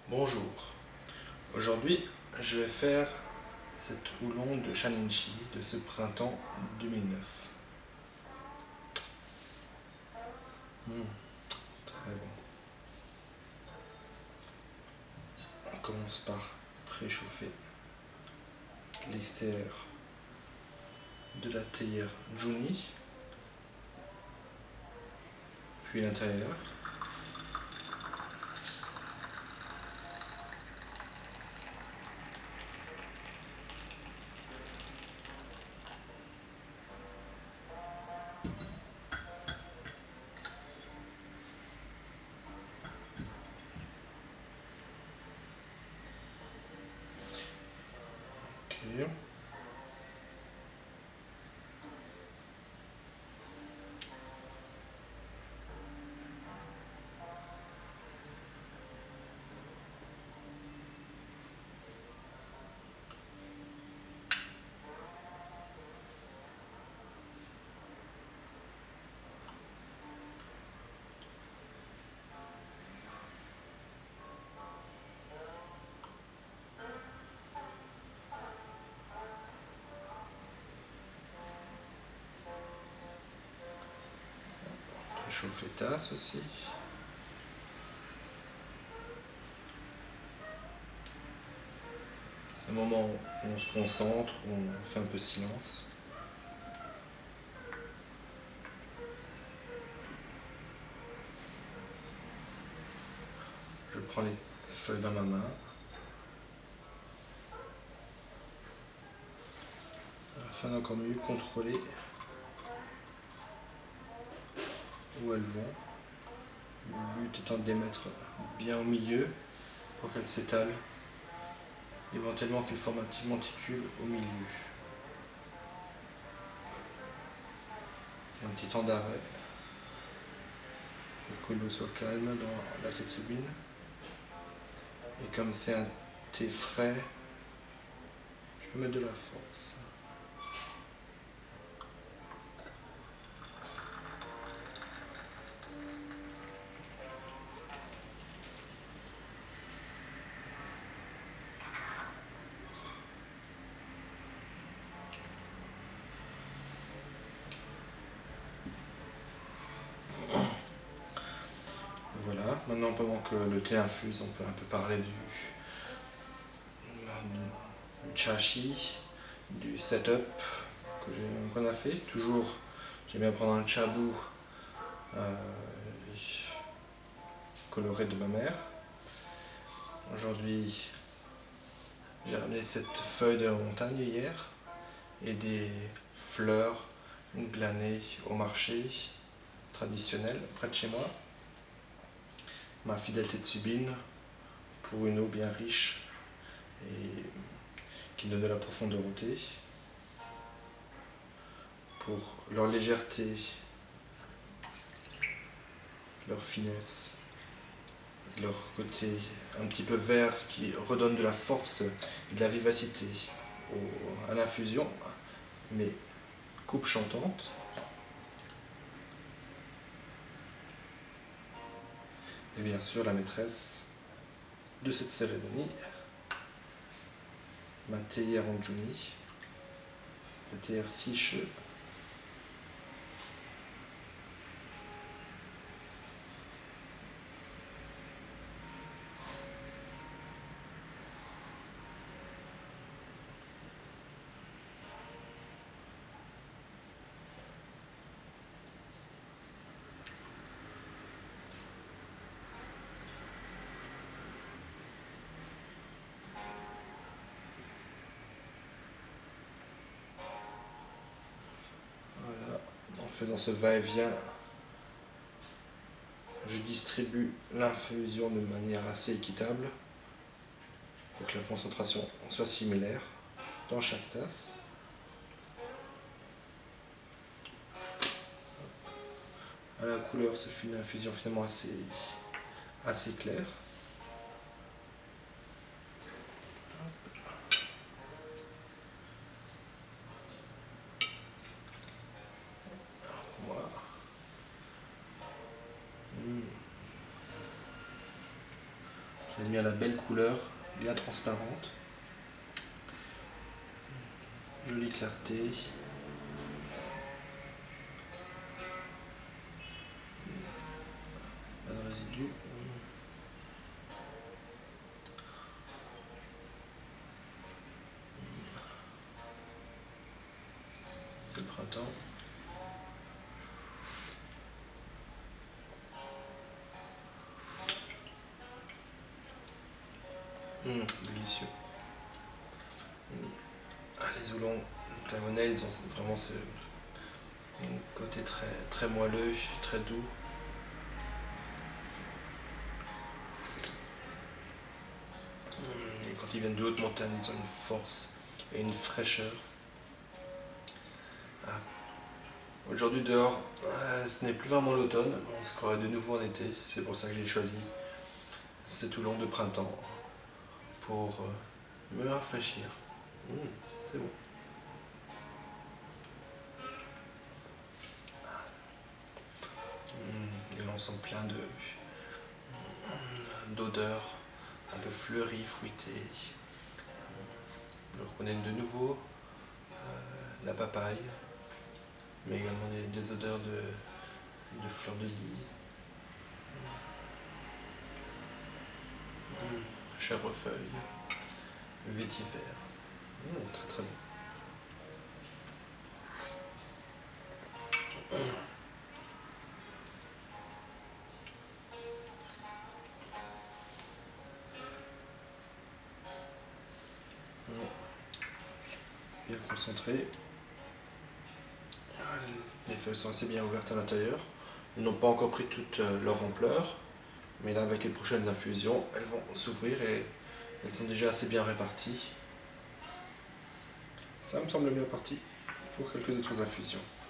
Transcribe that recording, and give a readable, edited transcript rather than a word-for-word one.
Bonjour, aujourd'hui je vais faire cette houlon de Shaninshi de ce printemps 2009. Très bon. On commence par préchauffer l'extérieur de la théière Juni, puis l'intérieur. Ok. Préchauffer tasse aussi. C'est un moment où on se concentre, où on fait un peu silence. Je prends les feuilles dans ma main afin d'encore mieux contrôler où elles vont. Le but étant de les mettre bien au milieu pour qu'elles s'étalent, éventuellement qu'elles forment un petit monticule au milieu. Et un petit temps d'arrêt pour que l'eau soit calme dans la tetsubine. Et comme c'est un thé frais, je peux mettre de la force. Voilà, maintenant pendant que le thé infuse, on peut un peu parler du chashi, du setup qu'on a fait. Toujours, j'aime bien prendre un chabou coloré de ma mère. Aujourd'hui, j'ai ramené cette feuille de la montagne hier et des fleurs glanées au marché traditionnel près de chez moi. Ma fidèle tetsubine pour une eau bien riche et qui donne de la profondeur au thé. Pour leur légèreté, leur finesse, leur côté un petit peu vert qui redonne de la force et de la vivacité à l'infusion, mais coupe chantante. Et bien sûr la maîtresse de cette cérémonie, ma théière en Juni, la théière Siche. Voilà, en faisant ce va-et-vient, je distribue l'infusion de manière assez équitable pour que la concentration soit similaire dans chaque tasse. À la couleur, ça fait une infusion finalement assez claire. Voilà. J'ai mis à la belle couleur, bien transparente. Jolie clarté. Pas de résidus. C'est le printemps. Délicieux. Les oolongs taïwanais, ils ont vraiment ce côté très moelleux, très doux. Et quand ils viennent de haute montagne, ils ont une force et une fraîcheur. Aujourd'hui dehors, ce n'est plus vraiment l'automne, on se croirait de nouveau en été, c'est pour ça que j'ai choisi ce Toulon de printemps pour me rafraîchir. C'est bon. Et l'on sent plein d'odeurs un peu fleuries, fruitées. Je reconnais de nouveau la papaye, mais également des odeurs de fleurs de lys, chèvrefeuille, vétiver. Très très bon. Bien concentré. Les feuilles sont assez bien ouvertes à l'intérieur. Elles n'ont pas encore pris toute leur ampleur, mais là avec les prochaines infusions, elles vont s'ouvrir et elles sont déjà assez bien réparties. Ça me semble bien parti pour quelques autres infusions.